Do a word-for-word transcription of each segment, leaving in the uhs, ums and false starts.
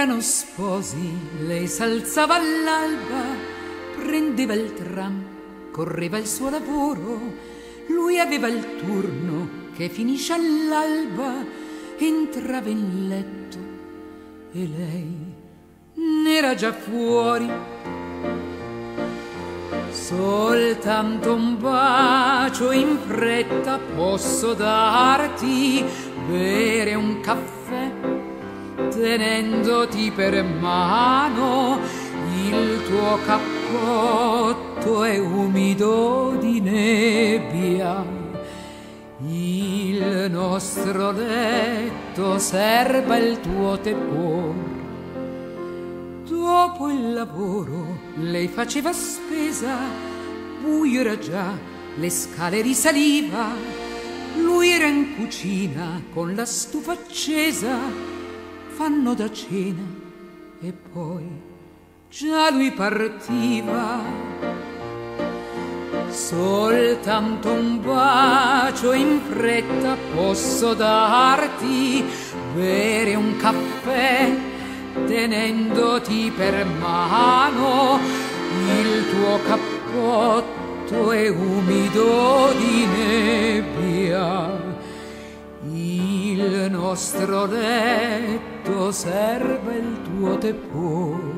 Erano sposi, lei s'alzava all'alba, prendeva il tram, correva il suo lavoro, lui aveva il turno che finisce all'alba, entrava in letto e lei n'era già fuori. Soltanto un bacio in fretta posso darti, bere un caffè tenendoti per mano, il tuo cappotto è umido di nebbia, il nostro letto serba il tuo tepor. Dopo il lavoro lei faceva spesa, buio era già, le scale risaliva, lui era in cucina con la stufa accesa, fanno da cena e poi già lui partiva. Soltanto un bacio in fretta posso darti, bere un caffè tenendoti per mano, il tuo cappotto è umido di nebbia, il nostro letto serba il tuo tepor.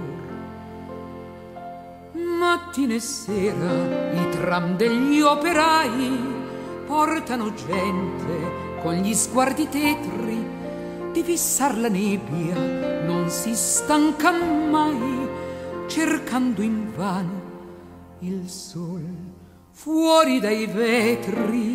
Mattina e sera i tram degli operai portano gente con gli sguardi tetri di fissar la nebbia, non si stanca mai, cercando invano il sole fuori dai vetri.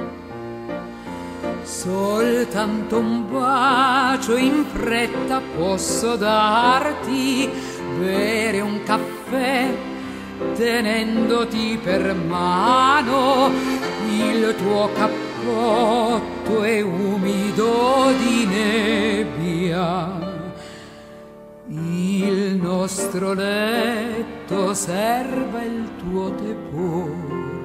Soltanto un bacio in fretta posso darti, bere un caffè tenendoti per mano, il tuo cappotto è umido di nebbia, il nostro letto serba il tuo tepor.